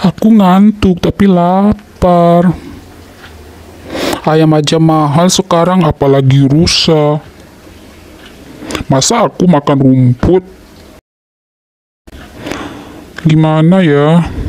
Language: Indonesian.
Aku ngantuk tapi lapar. Ayam aja mahal sekarang, apalagi rusa. Masa aku makan rumput? Gimana ya?